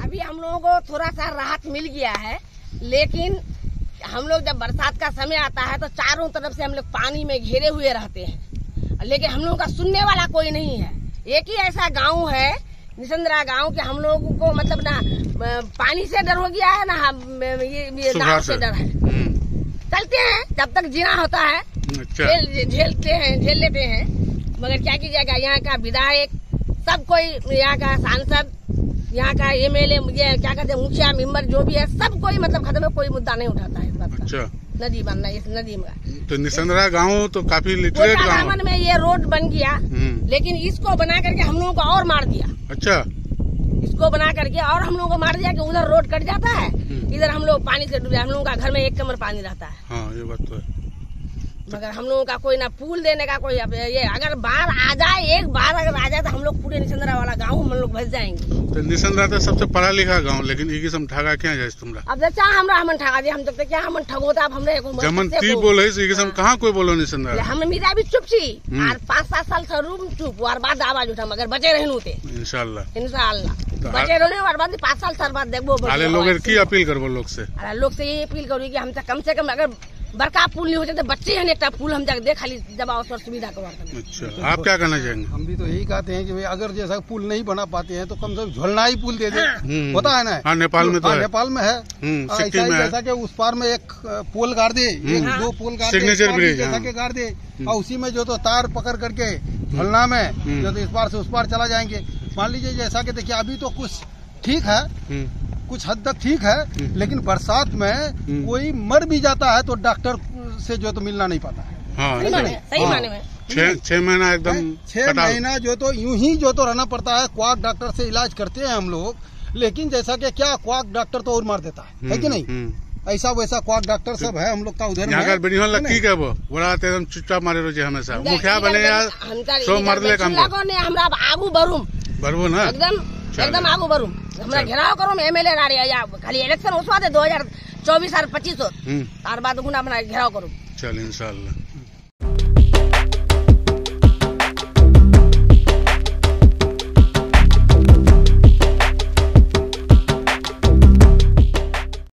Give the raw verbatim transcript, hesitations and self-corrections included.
अभी हम लोगों को थोड़ा सा राहत मिल गया है, लेकिन हम लोग जब बरसात का समय आता है तो चारों तरफ से हम लोग पानी में घिरे हुए रहते हैं, लेकिन हम लोगों का सुनने वाला कोई नहीं है। एक ही ऐसा गांव है निसंद्रा गांव के हम लोगों को मतलब ना पानी से डर हो गया है ना ये, ये नाव से डर है। चलते हैं जब तक जीना होता है, झेल झेलते हैं झेल लेते हैं, मगर क्या कीजिएगा, यहाँ का विधायक सब कोई, यहाँ का सांसद, यहाँ का एम एल ए, क्या कहते हैं मुखिया मेंबर जो भी है, सब कोई मतलब खत्म है, कोई मुद्दा नहीं उठाता है इस बात का। अच्छा। नदी बनना इस नदी में तो निसंद्रा गांव तो काफी लिटरेट गांव में ये रोड बन गया, लेकिन इसको बना करके हम लोगों को और मार दिया। अच्छा। इसको बना करके और हम लोगों को मार दिया कि उधर रोड कट जाता है, इधर हम लोग पानी से डूब जाए। हम लोगों का घर में एक कमर पानी रहता है। हाँ ये बात तो है। मगर हम लोगों का कोई ना पुल देने का कोई, ये अगर बाढ़ आ जाए, एक बार अगर आ जाए तो हम लोग पूरे निसंद्रा वाला गाँव हम लोग बच जाएंगे। तो निसंद्रा तो सबसे पढ़ा लिखा गाँव, लेकिन एक किस्म ठगा क्या जाए तुमरा? अब चाह हमरा हमन ठगा दिया, हम तक क्या हमन ठगोता, अब हमरे जमन ती बोले एक किस्म कहाँ कोई बोलो निसंद्रा। हम मेरा भी चुप छी और पाँच सात साल से रूम चुप और बाद आवाज उठा, मगर बचे रहनु थे इंशाल्लाह इंशाल्लाह बचे रहने और बाद पाँच साल साल बाद देखबो। अरे लोग की अपील करबो लोग से? अरे लोग से ये अपील करूँ की हम कम से कम अगर बड़का पुल नहीं हो जाते, बच्चे हैं एक पुल हम जाके दे खाली दबाव और सुविधा करवा। अच्छा, आप क्या कहना चाहेंगे? हम भी तो यही कहते हैं कि भाई अगर जैसा पुल नहीं बना पाते हैं तो कम से कम झोलना ही पुल दे दे। हाँ। होता है ना। हाँ, नेपाल में तो हाँ, है। नेपाल में है ऐसा ही, जैसा कि उस पार में एक पोल गाड़ दे, एक दो पोल गाड़ दे, जैसा के गाड़ दे, और उसी में जो तो तार पकड़ करके झोलना में जो तो इस पार से उस पार चला जाएंगे। मान लीजिए जैसा कि देखिए अभी तो कुछ ठीक है, कुछ हद तक ठीक है, लेकिन बरसात में कोई मर भी जाता है तो डॉक्टर से जो तो मिलना नहीं पाता है। हाँ, सही माने में छह महीना एकदम छह महीना जो तो यूं ही जो तो रहना पड़ता है। क्वाक डॉक्टर से इलाज करते हैं हम लोग, लेकिन जैसा कि क्या क्वाक डॉक्टर तो और मार देता है, है कि नहीं? ऐसा वैसा क्वाक डॉक्टर सब है हम लोग का उधर में। वो बड़ा एकदम चुपचाप मारे रोजे हमेशा मुखिया बने यार सो मर ले काम हमरा आगू बढ़ूं बढ़बो ना एकदम एकदम आगू बढ़ूं, हमरा घेराव करो एम एल ए या खाली इलेक्शन उसवा दे दो हजार चौबीस और पच्चीस और बाद गुना बना घेराव करो। चल इंशाल्लाह।